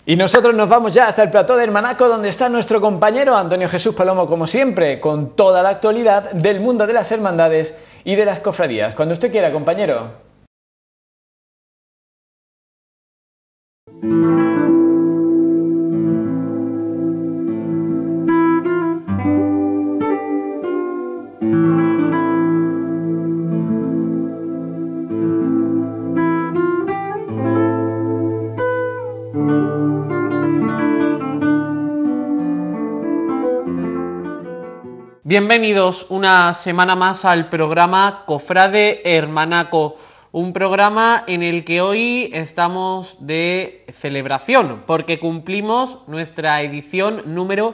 Y nosotros nos vamos ya hasta el plató de Hermanaco, donde está nuestro compañero Antonio Jesús Palomo, como siempre, con toda la actualidad del mundo de las hermandades y de las cofradías. Cuando usted quiera, compañero. Bienvenidos una semana más al programa Cofrade Hermanaco, un programa en el que hoy estamos de celebración porque cumplimos nuestra edición número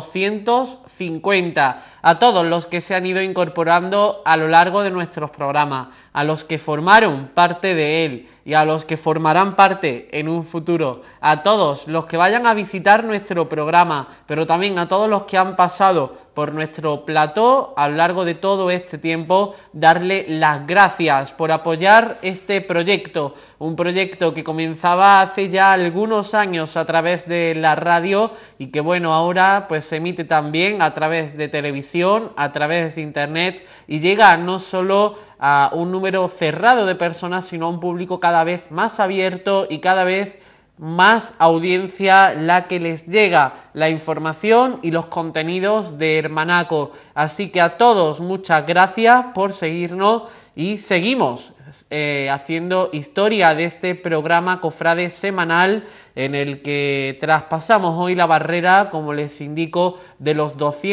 250. A todos los que se han ido incorporando a lo largo de nuestros programas, a los que formaron parte de él y a los que formarán parte en un futuro, a todos los que vayan a visitar nuestro programa, pero también a todos los que han pasado por nuestro plató a lo largo de todo este tiempo, darle las gracias por apoyar este proyecto, un proyecto que comenzaba hace ya algunos años a través de la radio y que bueno, ahora pues se emite también a través de televisión, a través de internet y llega no solo a un número cerrado de personas, sino a un público cada vez más abierto y cada vez más audiencia la que les llega la información y los contenidos de Hermanaco. Así que a todos muchas gracias por seguirnos y seguimos haciendo historia de este programa Cofrade semanal en el que traspasamos hoy la barrera, como les indico, de los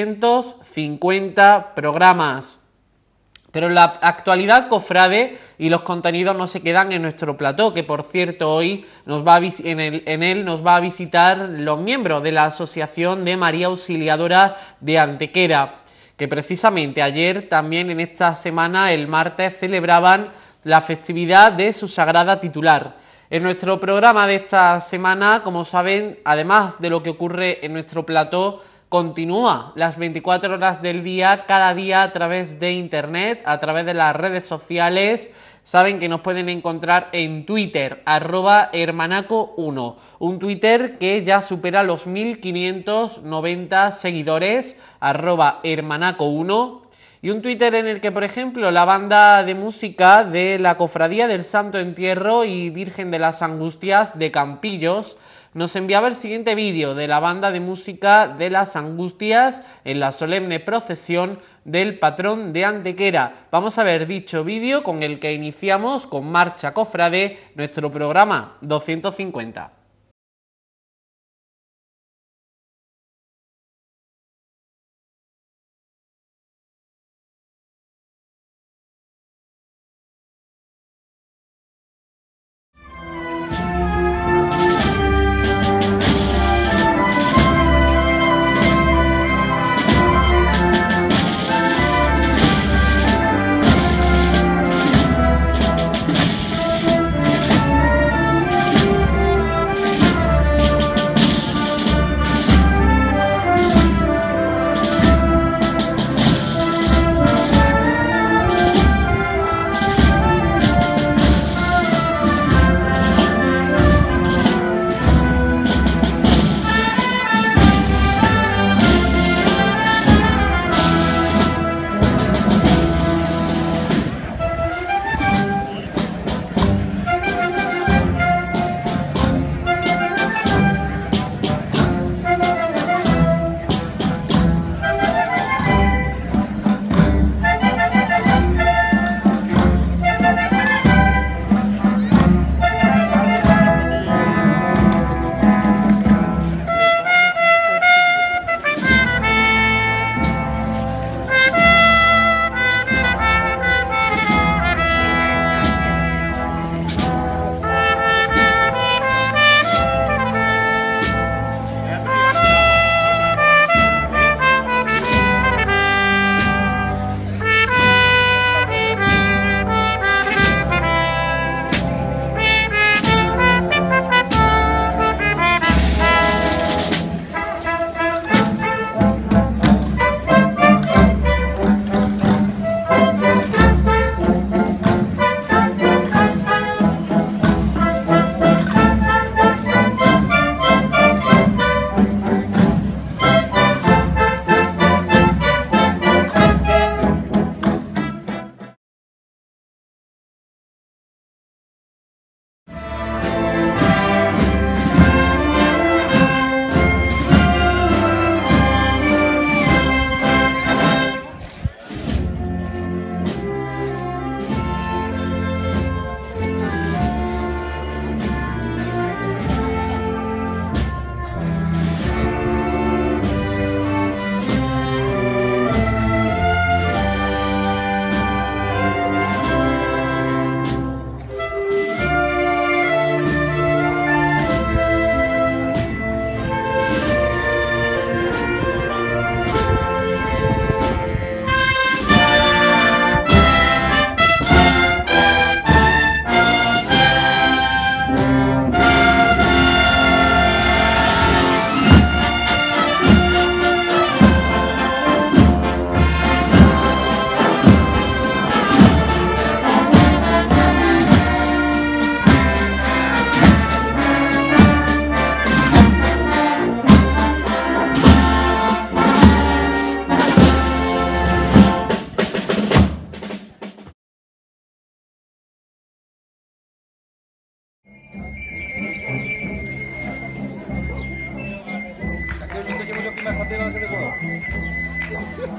250 programas. Pero la actualidad cofrade y los contenidos no se quedan en nuestro plató, que por cierto hoy en él nos va a visitar los miembros de la Asociación de María Auxiliadora de Antequera, que precisamente ayer también en esta semana, el martes, celebraban la festividad de su sagrada titular. En nuestro programa de esta semana, como saben, además de lo que ocurre en nuestro plató, continúa las 24 horas del día, cada día a través de internet, a través de las redes sociales. Saben que nos pueden encontrar en Twitter, @hermanaco1, un Twitter que ya supera los 1590 seguidores, @hermanaco1, y un Twitter en el que, por ejemplo, la banda de música de la Cofradía del Santo Entierro y Virgen de las Angustias de Campillos nos enviaba el siguiente vídeo de la banda de música de las Angustias en la solemne procesión del patrón de Antequera. Vamos a ver dicho vídeo con el que iniciamos con Marcha Cofrade nuestro programa 250.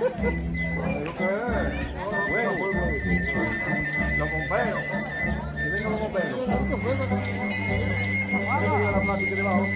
Bueno, los bomberos. Y vengan los bomberos. Venga la plática debajo.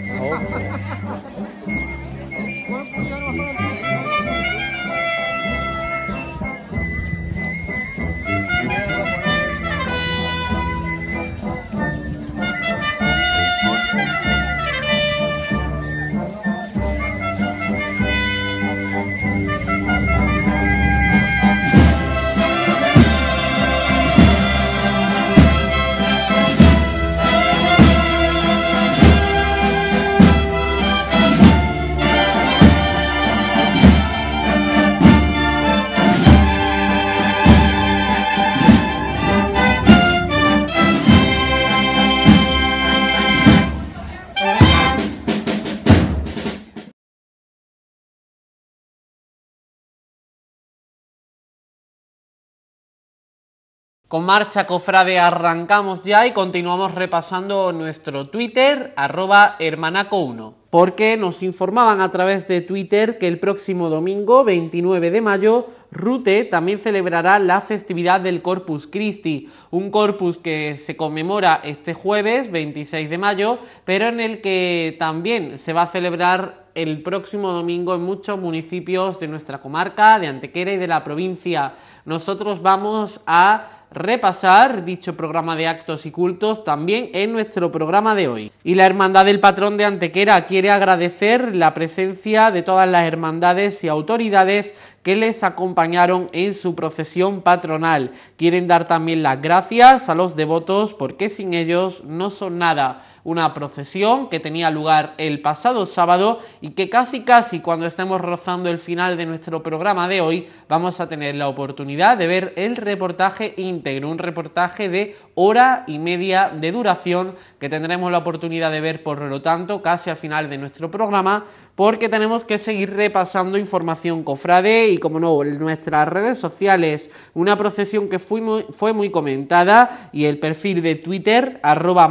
Con marcha, cofrade, arrancamos ya y continuamos repasando nuestro Twitter, @hermanaco1. Porque nos informaban a través de Twitter que el próximo domingo, 29 de mayo, Rute también celebrará la festividad del Corpus Christi, un Corpus que se conmemora este jueves, 26 de mayo, pero en el que también se va a celebrar el próximo domingo en muchos municipios de nuestra comarca, de Antequera y de la provincia. Nosotros vamos a repasar dicho programa de actos y cultos también en nuestro programa de hoy. Y la Hermandad del Patrón de Antequera quiere agradecer la presencia de todas las hermandades y autoridades que les acompañaron en su procesión patronal. Quieren dar también las gracias a los devotos porque sin ellos no son nada. Una procesión que tenía lugar el pasado sábado y que casi cuando estemos rozando el final de nuestro programa de hoy vamos a tener la oportunidad de ver el reportaje íntegro, un reportaje de hora y media de duración que tendremos la oportunidad de ver, por lo tanto, casi al final de nuestro programa, porque tenemos que seguir repasando información cofrade y, como no, en nuestras redes sociales, una procesión que fue muy comentada, y el perfil de Twitter,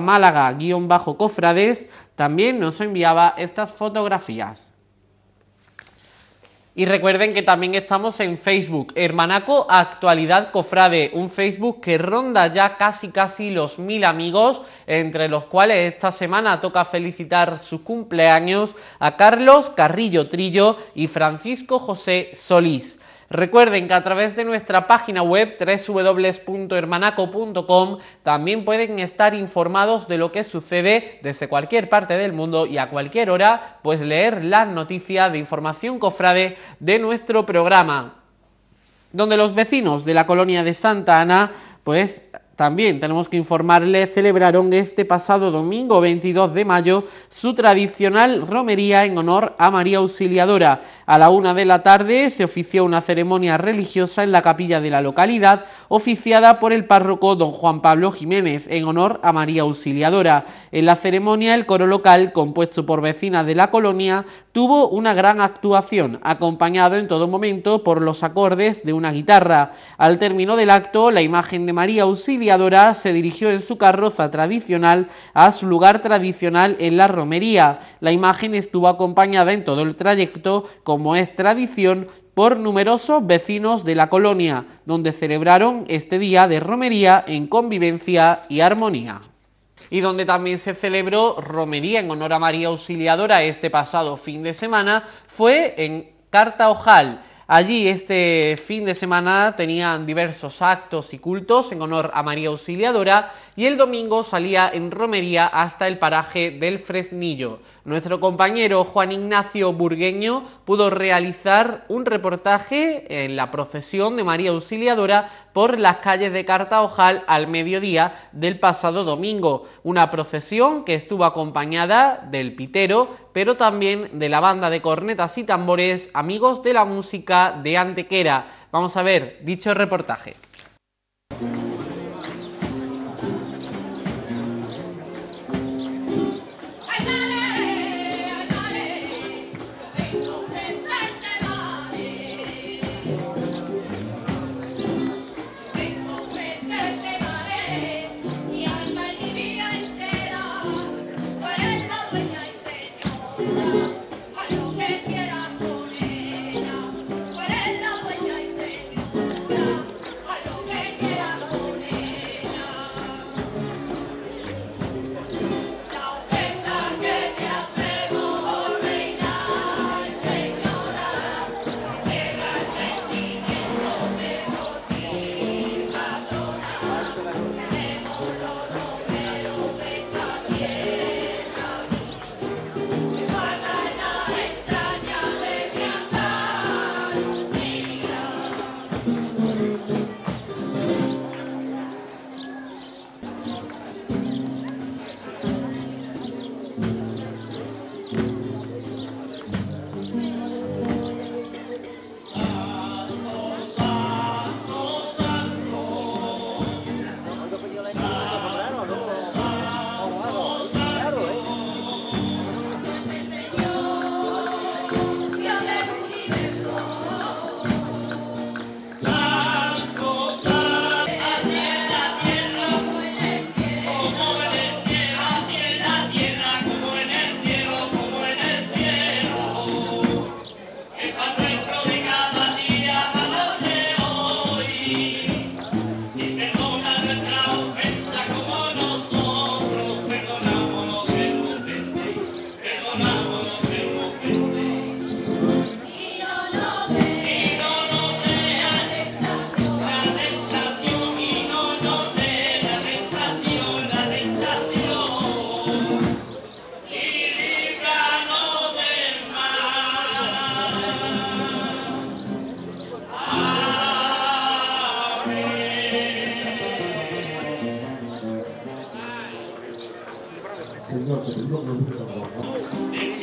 @málaga_cofrades, también nos enviaba estas fotografías. Y recuerden que también estamos en Facebook, Hermanaco Actualidad Cofrade, un Facebook que ronda ya casi los 1000 amigos, entre los cuales esta semana toca felicitar sus cumpleaños a Carlos Carrillo Trillo y Francisco José Solís. Recuerden que a través de nuestra página web www.hermanaco.com también pueden estar informados de lo que sucede desde cualquier parte del mundo y a cualquier hora, pues leer las noticias de información cofrade de nuestro programa, donde los vecinos de la colonia de Santa Ana, pues también tenemos que informarles, celebraron este pasado domingo 22 de mayo su tradicional romería en honor a María Auxiliadora. A la 1 de la tarde se ofició una ceremonia religiosa en la capilla de la localidad, oficiada por el párroco don Juan Pablo Jiménez, en honor a María Auxiliadora. En la ceremonia, el coro local, compuesto por vecinas de la colonia, tuvo una gran actuación, acompañado en todo momento por los acordes de una guitarra. Al término del acto, la imagen de María Auxiliadora se dirigió en su carroza tradicional a su lugar tradicional en la romería. La imagen estuvo acompañada en todo el trayecto, como es tradición, por numerosos vecinos de la colonia, donde celebraron este día de romería en convivencia y armonía. Y donde también se celebró romería en honor a María Auxiliadora este pasado fin de semana fue en Cartaojal. Allí este fin de semana tenían diversos actos y cultos en honor a María Auxiliadora y el domingo salía en romería hasta el paraje del Fresnillo. Nuestro compañero Juan Ignacio Burgueño pudo realizar un reportaje en la procesión de María Auxiliadora por las calles de Cartaojal al mediodía del pasado domingo. Una procesión que estuvo acompañada del pitero, pero también de la banda de cornetas y tambores Amigos de la Música de Antequera. Vamos a ver dicho reportaje. Tú eres la dueña Señor, te pido que nos guste la voz.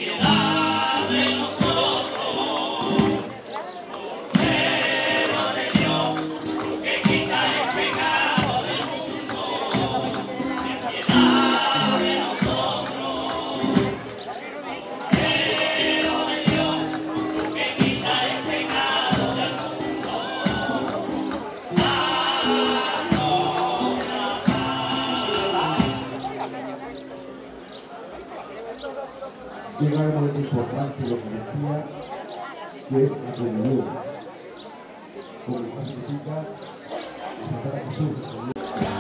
Llega el momento importante de la Eucaristía, que es la comunión. Como significa aceptar a Jesús, el Señor.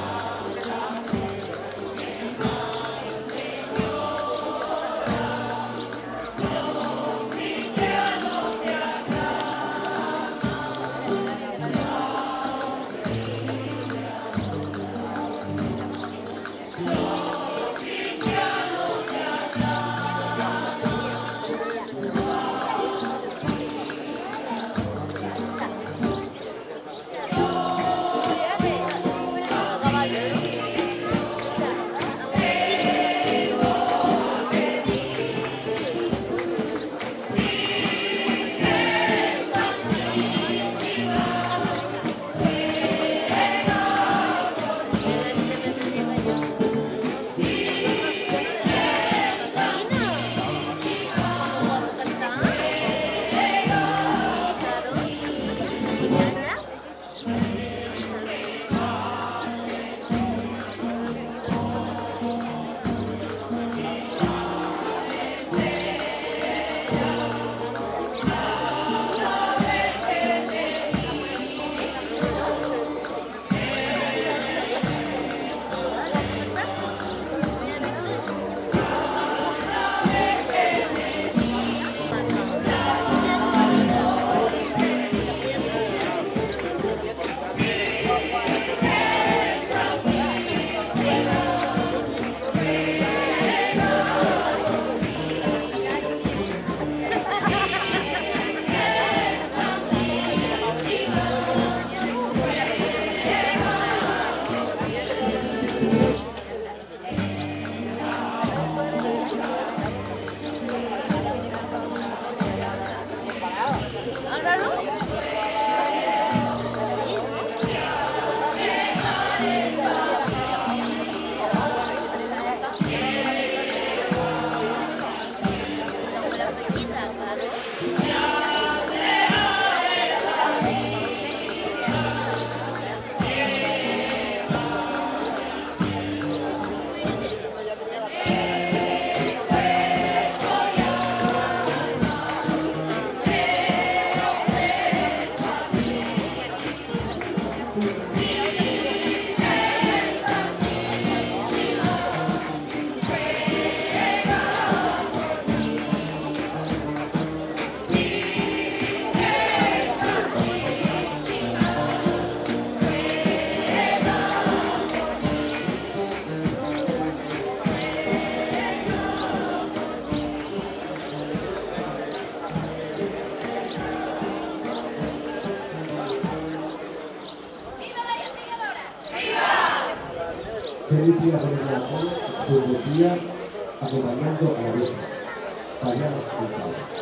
Feliz día con el corazón, su día acompañando a la Virgen. Vayamos con Pablo.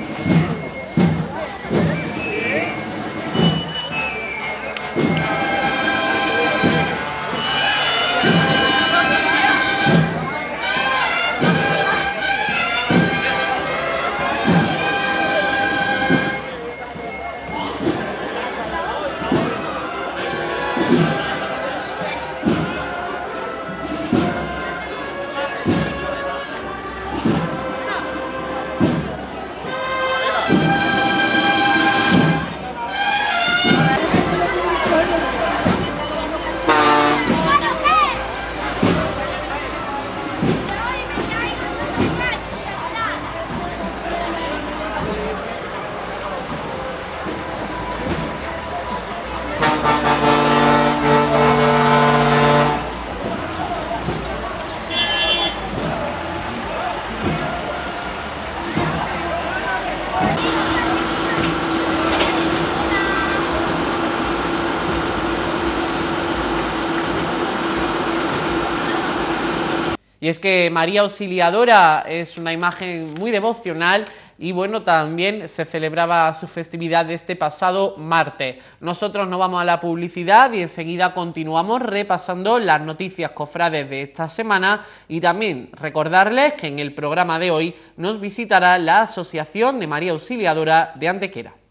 Y es que María Auxiliadora es una imagen muy devocional y bueno, también se celebraba su festividad este pasado martes. Nosotros nos vamos a la publicidad y enseguida continuamos repasando las noticias cofrades de esta semana y también recordarles que en el programa de hoy nos visitará la Asociación de María Auxiliadora de Antequera.